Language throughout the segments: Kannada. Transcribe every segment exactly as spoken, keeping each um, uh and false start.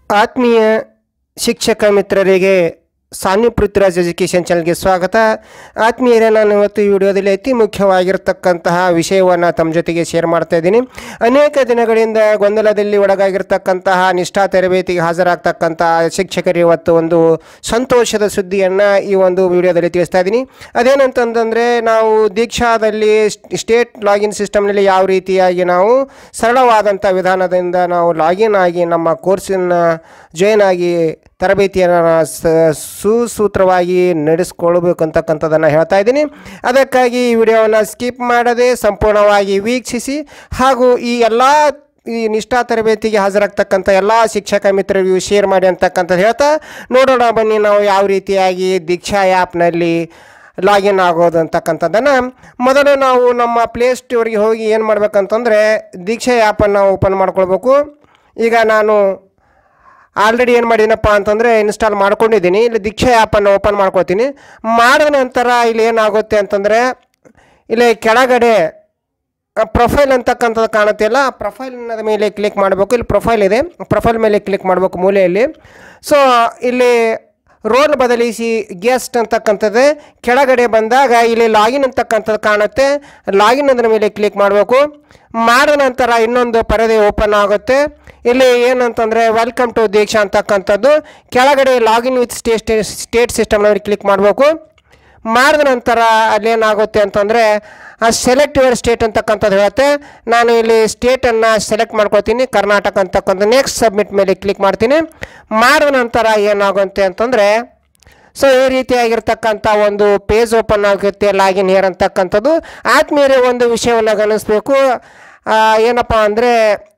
ಆತ್ಮೀಯ ಶಿಕ್ಷಕ ಮಿತ್ರರಿಗೆ ಸಾನ್ವಿ ಪೃಥ್ವಿರಾಜ್ ಎಜುಕೇಷನ್ ಚಾನಲ್ಗೆ ಸ್ವಾಗತ. ಆತ್ಮೀಯರೇ, ನಾನು ಇವತ್ತು ಈ ವಿಡಿಯೋದಲ್ಲಿ ಅತಿ ಮುಖ್ಯವಾಗಿರ್ತಕ್ಕಂತಹ ವಿಷಯವನ್ನು ತಮ್ಮ ಜೊತೆಗೆ ಶೇರ್ ಮಾಡ್ತಾ ಇದ್ದೀನಿ. ಅನೇಕ ದಿನಗಳಿಂದ ಗೊಂದಲದಲ್ಲಿ ಒಳಗಾಗಿರ್ತಕ್ಕಂತಹ ನಿಷ್ಠಾ ತರಬೇತಿಗೆ ಹಾಜರಾಗ್ತಕ್ಕಂತಹ ಶಿಕ್ಷಕರು ಇವತ್ತು ಒಂದು ಸಂತೋಷದ ಸುದ್ದಿಯನ್ನು ಈ ಒಂದು ವಿಡಿಯೋದಲ್ಲಿ ತಿಳಿಸ್ತಾ ಇದ್ದೀನಿ. ಅದೇನಂತಂದರೆ, ನಾವು ದೀಕ್ಷಾದಲ್ಲಿ ಸ್ಟೇಟ್ ಲಾಗಿನ್ ಸಿಸ್ಟಮ್ನಲ್ಲಿ ಯಾವ ರೀತಿಯಾಗಿ ನಾವು ಸರಳವಾದಂಥ ವಿಧಾನದಿಂದ ನಾವು ಲಾಗಿನ್ ಆಗಿ ನಮ್ಮ ಕೋರ್ಸನ್ನು ಜಾಯ್ನ್ ಆಗಿ ತರಬೇತಿಯನ್ನು ಸುಸೂತ್ರವಾಗಿ ನಡೆಸ್ಕೊಳ್ಬೇಕು ಅಂತಕ್ಕಂಥದ್ದನ್ನು ಹೇಳ್ತಾ ಇದ್ದೀನಿ. ಅದಕ್ಕಾಗಿ ಈ ವಿಡಿಯೋವನ್ನು ಸ್ಕಿಪ್ ಮಾಡದೆ ಸಂಪೂರ್ಣವಾಗಿ ವೀಕ್ಷಿಸಿ ಹಾಗೂ ಈ ಎಲ್ಲ ಈ ನಿಷ್ಠಾ ತರಬೇತಿಗೆ ಹಾಜರಾಗ್ತಕ್ಕಂಥ ಎಲ್ಲ ಶಿಕ್ಷಕ ಮಿತ್ರರಿಗೂ ಶೇರ್ ಮಾಡಿ ಅಂತಕ್ಕಂಥದ್ದು ಹೇಳ್ತಾ ನೋಡೋಣ ಬನ್ನಿ ನಾವು ಯಾವ ರೀತಿಯಾಗಿ ದೀಕ್ಷಾ ಆ್ಯಪ್ನಲ್ಲಿ ಲಾಗಿನ್ ಆಗೋದು ಅಂತಕ್ಕಂಥದ್ದನ್ನು. ಮೊದಲು ನಾವು ನಮ್ಮ ಪ್ಲೇಸ್ಟೋರಿಗೆ ಹೋಗಿ ಏನು ಮಾಡಬೇಕಂತಂದರೆ ದೀಕ್ಷಾ ಆ್ಯಪನ್ನು ಓಪನ್ ಮಾಡ್ಕೊಳ್ಬೇಕು. ಈಗ ನಾನು ಆಲ್ರೆಡಿ ಏನು ಮಾಡಿದ್ದೀನಪ್ಪ ಅಂತಂದರೆ ಇನ್ಸ್ಟಾಲ್ ಮಾಡ್ಕೊಂಡಿದ್ದೀನಿ. ಇಲ್ಲಿ ದೀಕ್ಷಾ ಆ್ಯಪನ್ನು ಓಪನ್ ಮಾಡ್ಕೊಳ್ತೀನಿ. ಮಾಡಿದ ನಂತರ ಇಲ್ಲಿ ಏನಾಗುತ್ತೆ ಅಂತಂದರೆ, ಇಲ್ಲಿ ಕೆಳಗಡೆ ಪ್ರೊಫೈಲ್ ಅಂತಕ್ಕಂಥದ್ದು ಕಾಣುತ್ತಿಲ್ಲ. ಪ್ರೊಫೈಲ್ ಅನ್ನೋದ ಮೇಲೆ ಕ್ಲಿಕ್ ಮಾಡಬೇಕು. ಇಲ್ಲಿ ಪ್ರೊಫೈಲ್ ಇದೆ, ಪ್ರೊಫೈಲ್ ಮೇಲೆ ಕ್ಲಿಕ್ ಮಾಡಬೇಕು ಮೂಲೆಯಲ್ಲಿ. ಸೊ ಇಲ್ಲಿ ರೋಲ್ ಬದಲಿಸಿ ಗೆಸ್ಟ್ ಅಂತಕ್ಕಂಥದ್ದು ಕೆಳಗಡೆ ಬಂದಾಗ ಇಲ್ಲಿ ಲಾಗಿನ್ ಅಂತಕ್ಕಂಥದ್ದು ಕಾಣುತ್ತೆ. ಲಾಗಿನ್ ಅದರ ಮೇಲೆ ಕ್ಲಿಕ್ ಮಾಡಬೇಕು. ಮಾಡಿದ ನಂತರ ಇನ್ನೊಂದು ಪರದೆ ಓಪನ್ ಆಗುತ್ತೆ. ಇಲ್ಲಿ ಏನಂತಂದರೆ ವೆಲ್ಕಮ್ ಟು ದೀಕ್ಷಾ ಅಂತಕ್ಕಂಥದ್ದು ಕೆಳಗಡೆ ಲಾಗಿನ್ ವಿತ್ ಸ್ಟೇಟ್ ಸ್ಟೇಟ್ ಸಿಸ್ಟಮ್ನಲ್ಲಿ ಕ್ಲಿಕ್ ಮಾಡಬೇಕು. ಮಾಡಿದ ನಂತರ ಅಲ್ಲೇನಾಗುತ್ತೆ ಅಂತಂದರೆ ಸೆಲೆಕ್ಟ್ ಯುವರ್ ಸ್ಟೇಟ್ ಅಂತಕ್ಕಂಥದ್ದು ಹೇಳುತ್ತೆ. ನಾನು ಇಲ್ಲಿ ಸ್ಟೇಟನ್ನು ಸೆಲೆಕ್ಟ್ ಮಾಡ್ಕೊತೀನಿ, ಕರ್ನಾಟಕ ಅಂತಕ್ಕಂಥ. ನೆಕ್ಸ್ಟ್ ಸಬ್ಮಿಟ್ ಮೇಲೆ ಕ್ಲಿಕ್ ಮಾಡ್ತೀನಿ. ಮಾಡಿದ ನಂತರ ಏನಾಗುತ್ತೆ ಅಂತಂದರೆ, ಸೊ ಈ ರೀತಿಯಾಗಿರ್ತಕ್ಕಂಥ ಒಂದು ಪೇಜ್ ಓಪನ್ ಆಗುತ್ತೆ, ಲಾಗಿನ್ ಹಿಯರ್ ಅಂತಕ್ಕಂಥದ್ದು. ಆದ್ಮೇಲೆ ಒಂದು ವಿಷಯವನ್ನು ಗಮನಿಸಬೇಕು. ಏನಪ್ಪ ಅಂದರೆ,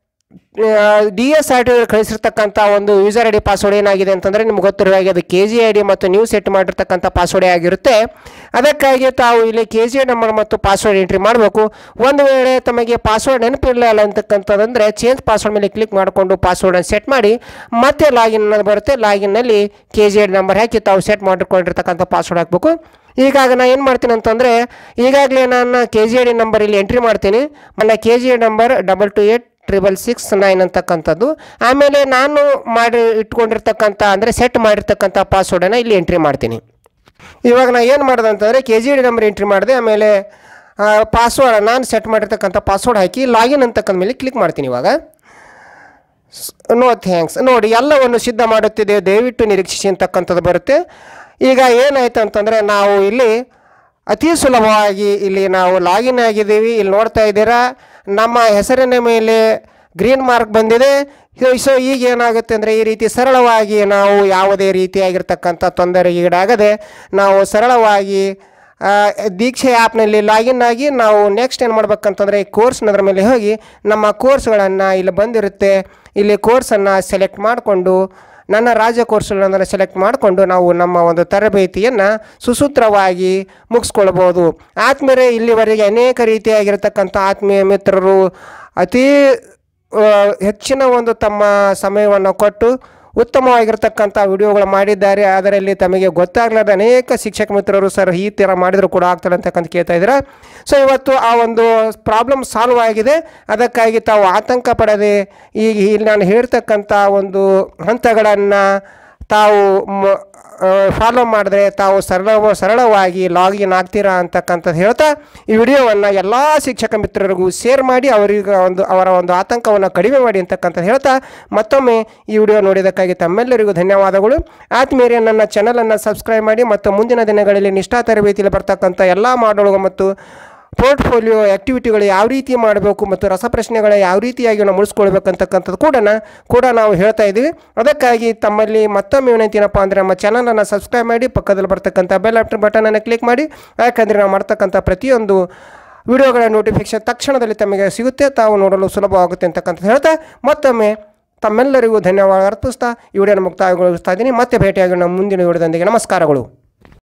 ಡಿ ಎಸ್ ಆರ್ ಟಿ ಕಳಿಸಿರ್ತಕ್ಕಂಥ ಒಂದು ಯೂಸರ್ ಐ ಡಿ ಪಾಸ್ವರ್ಡ್ ಏನಾಗಿದೆ ಅಂತಂದರೆ, ನಿಮ್ಗೆ ಗೊತ್ತಿರೋ ಹಾಗೆ ಅದು ಕೆ ಜಿ ಐ ಡಿ ಮತ್ತು ನೀವು ಸೆಟ್ ಮಾಡಿರ್ತಕ್ಕಂಥ ಪಾಸ್ವರ್ಡೇ ಆಗಿರುತ್ತೆ. ಅದಕ್ಕಾಗಿ ತಾವು ಇಲ್ಲಿ ಕೆ ಜಿ ಐ ನಂಬರ್ ಮತ್ತು ಪಾಸ್ವರ್ಡ್ ಎಂಟ್ರಿ ಮಾಡಬೇಕು. ಒಂದು ವೇಳೆ ತಮಗೆ ಪಾಸ್ವರ್ಡ್ ನೆನಪಿರಲಿಲ್ಲ ಅಂತಕ್ಕಂಥದ್ದಂದರೆ ಚೇಂಜ್ ಪಾಸ್ವರ್ಡ್ ಮೇಲೆ ಕ್ಲಿಕ್ ಮಾಡಿಕೊಂಡು ಪಾಸ್ವರ್ಡನ್ನು ಸೆಟ್ ಮಾಡಿ ಮತ್ತೆ ಲಾಗಿನ್ ಅನ್ನೋದು ಬರುತ್ತೆ. ಲಾಗಿನ್ನಲ್ಲಿ K G I D number ಹಾಕಿ ತಾವು ಸೆಟ್ ಮಾಡಿಕೊಂಡಿರ್ತಕ್ಕಂಥ ಪಾಸ್ವರ್ಡ್ ಹಾಕಬೇಕು. ಈಗಾಗ ನಾನು ಏನು ಮಾಡ್ತೀನಿ ಅಂತಂದರೆ, ಈಗಾಗಲೇ ನಾನು K G I D number ಇಲ್ಲಿ ಎಂಟ್ರಿ ಮಾಡ್ತೀನಿ. ನನ್ನ K G I number double two eight triple six nine ಅಂತಕ್ಕಂಥದ್ದು. ಆಮೇಲೆ ನಾನು ಮಾಡಿ ಇಟ್ಕೊಂಡಿರ್ತಕ್ಕಂಥ ಅಂದರೆ ಸೆಟ್ ಮಾಡಿರ್ತಕ್ಕಂಥ ಪಾಸ್ವರ್ಡನ್ನು ಇಲ್ಲಿ ಎಂಟ್ರಿ ಮಾಡ್ತೀನಿ. ಇವಾಗ ನಾನು ಏನು ಮಾಡಿದೆ ಅಂತಂದರೆ K G D number entry ಮಾಡಿದೆ. ಆಮೇಲೆ ಪಾಸ್ವರ್ಡ್ ನಾನು ಸೆಟ್ ಮಾಡಿರ್ತಕ್ಕಂಥ ಪಾಸ್ವರ್ಡ್ ಹಾಕಿ ಲಾಗಿನ್ ಅಂತಕ್ಕಂಥ ಮೇಲೆ ಕ್ಲಿಕ್ ಮಾಡ್ತೀನಿ. ಇವಾಗ ನೋ ಥ್ಯಾಂಕ್ಸ್ ನೋಡಿ ಎಲ್ಲವನ್ನು ಸಿದ್ಧ ಮಾಡುತ್ತಿದೆ, ದಯವಿಟ್ಟು ನಿರೀಕ್ಷಿಸಿ ಅಂತಕ್ಕಂಥದ್ದು ಬರುತ್ತೆ. ಈಗ ಏನಾಯ್ತು ಅಂತಂದರೆ, ನಾವು ಇಲ್ಲಿ ಅತಿ ಸುಲಭವಾಗಿ ಇಲ್ಲಿ ನಾವು ಲಾಗಿನ್ ಆಗಿದ್ದೀವಿ. ಇಲ್ಲಿ ನೋಡ್ತಾ ಇದ್ದೀರಾ, ನಮ್ಮ ಹೆಸರಿನ ಮೇಲೆ ಗ್ರೀನ್ ಮಾರ್ಕ್ ಬಂದಿದೆ. ಸೊ ಈಗ ಏನಾಗುತ್ತೆ ಅಂದರೆ, ಈ ರೀತಿ ಸರಳವಾಗಿ ನಾವು ಯಾವುದೇ ರೀತಿಯಾಗಿರ್ತಕ್ಕಂಥ ತೊಂದರೆಗೀಡಾಗದೆ ನಾವು ಸರಳವಾಗಿ ದೀಕ್ಷೆ ಆ್ಯಪ್ನಲ್ಲಿ ಲಾಗಿನ್ ಆಗಿ ನಾವು ನೆಕ್ಸ್ಟ್ ಏನು ಮಾಡ್ಬೇಕಂತಂದರೆ, ಈ ಕೋರ್ಸ್ನದ್ರ ಮೇಲೆ ಹೋಗಿ ನಮ್ಮ ಕೋರ್ಸ್ಗಳನ್ನು ಇಲ್ಲಿ ಬಂದಿರುತ್ತೆ, ಇಲ್ಲಿ ಕೋರ್ಸನ್ನು ಸೆಲೆಕ್ಟ್ ಮಾಡಿಕೊಂಡು ನನ್ನ ರಾಜ್ಯ ಕೋರ್ಸ್ಗಳನ್ನು ಸೆಲೆಕ್ಟ್ ಮಾಡಿಕೊಂಡು ನಾವು ನಮ್ಮ ಒಂದು ತರಬೇತಿಯನ್ನು ಸುಸೂತ್ರವಾಗಿ ಮುಗಿಸ್ಕೊಳ್ಬೋದು. ಆತ್ಮೀಯರೇ, ಇಲ್ಲಿವರೆಗೆ ಅನೇಕ ರೀತಿಯಾಗಿರ್ತಕ್ಕಂಥ ಆತ್ಮೀಯ ಮಿತ್ರರು ಅತೀ ಹೆಚ್ಚಿನ ಒಂದು ತಮ್ಮ ಸಮಯವನ್ನು ಕೊಟ್ಟು ಉತ್ತಮವಾಗಿರ್ತಕ್ಕಂಥ ವಿಡಿಯೋಗಳು ಮಾಡಿದ್ದಾರೆ. ಅದರಲ್ಲಿ ತಮಗೆ ಗೊತ್ತಾಗಲಾರ್ದ ಅನೇಕ ಶಿಕ್ಷಕ ಮಿತ್ರರು ಸರ್ ಈ ಥರ ಮಾಡಿದರೂ ಕೂಡ ಆಗ್ತಾರೆ ಅಂತಕ್ಕಂಥ ಕೇಳ್ತಾ ಇದ್ದೀರಾ. ಸೊ ಇವತ್ತು ಆ ಒಂದು ಪ್ರಾಬ್ಲಮ್ ಸಾಲ್ವ್ ಆಗಿದೆ. ಅದಕ್ಕಾಗಿ ತಾವು ಆತಂಕ ಪಡದೆ ಈಗ ಇಲ್ಲಿ ನಾನು ಹೇಳ್ತಕ್ಕಂಥ ಒಂದು ಹಂತಗಳನ್ನು ತಾವು ಫಾಲೋ ಮಾಡಿದ್ರೆ ತಾವು ಸರಳ ಸರಳವಾಗಿ ಲಾಗಿನ್ ಆಗ್ತೀರಾ ಅಂತಕ್ಕಂಥದ್ದು ಹೇಳ್ತಾ ಈ ವಿಡಿಯೋವನ್ನು ಎಲ್ಲ ಶಿಕ್ಷಕ ಮಿತ್ರರಿಗೂ ಶೇರ್ ಮಾಡಿ ಅವರಿಗೆ ಒಂದು ಅವರ ಒಂದು ಆತಂಕವನ್ನು ಕಡಿಮೆ ಮಾಡಿ ಅಂತಕ್ಕಂಥದ್ದು ಹೇಳ್ತಾ ಮತ್ತೊಮ್ಮೆ ಈ ವಿಡಿಯೋ ನೋಡಿದ್ದಕ್ಕಾಗಿ ತಮ್ಮೆಲ್ಲರಿಗೂ ಧನ್ಯವಾದಗಳು. ಆದ್ಮೇಲೆ ನನ್ನ ಚಾನಲನ್ನು ಸಬ್ಸ್ಕ್ರೈಬ್ ಮಾಡಿ ಮತ್ತು ಮುಂದಿನ ದಿನಗಳಲ್ಲಿ ನಿಷ್ಠಾ ತರಬೇತಿಯಲ್ಲಿ ಬರ್ತಕ್ಕಂಥ ಎಲ್ಲ ಮಾಡಲ್ಗಳು ಮತ್ತು ಪೋರ್ಟ್ಫೋಲಿಯೋ ಆ್ಯಕ್ಟಿವಿಟಿಗಳು ಯಾವ ರೀತಿ ಮಾಡಬೇಕು ಮತ್ತು ರಸಪ್ರಶ್ನೆಗಳ ಯಾವ ರೀತಿಯಾಗಿ ನಾವು ಮುಳಿಸ್ಕೊಳ್ಬೇಕಂತಕ್ಕಂಥದ್ದು ಕೂಡ ಕೂಡ ನಾವು ಹೇಳ್ತಾ ಇದ್ದೀವಿ. ಅದಕ್ಕಾಗಿ ತಮ್ಮಲ್ಲಿ ಮತ್ತೊಮ್ಮೆ ವಿನಂತಿ ಏನಪ್ಪ ಅಂದರೆ, ನಮ್ಮ ಚಾನಲನ್ನು ಸಬ್ಸ್ಕ್ರೈಬ್ ಮಾಡಿ, ಪಕ್ಕದಲ್ಲಿ ಬರ್ತಕ್ಕಂಥ ಬೆಲ್ ಬಟನನ್ನು ಕ್ಲಿಕ್ ಮಾಡಿ. ಯಾಕಂದರೆ ನಾವು ಮಾಡ್ತಕ್ಕಂಥ ಪ್ರತಿಯೊಂದು ವಿಡಿಯೋಗಳ ನೋಟಿಫಿಕೇಷನ್ ತಕ್ಷಣದಲ್ಲಿ ತಮಗೆ ಸಿಗುತ್ತೆ, ತಾವು ನೋಡಲು ಸುಲಭವಾಗುತ್ತೆ ಅಂತಕ್ಕಂಥದ್ದು ಹೇಳ್ತಾ ಮತ್ತೊಮ್ಮೆ ತಮ್ಮೆಲ್ಲರಿಗೂ ಧನ್ಯವಾದ ಅರ್ಪಿಸ್ತಾ ಈ ವಿಡಿಯೋನ ಮುಕ್ತಾಯಗೊಳಿಸ್ತಾ ಇದ್ದೀನಿ. ಮತ್ತೆ ಭೇಟಿಯಾಗಿ ನಮ್ಮ ಮುಂದಿನ ವಿಡಿಯೋದೊಂದಿಗೆ ನಮಸ್ಕಾರಗಳು.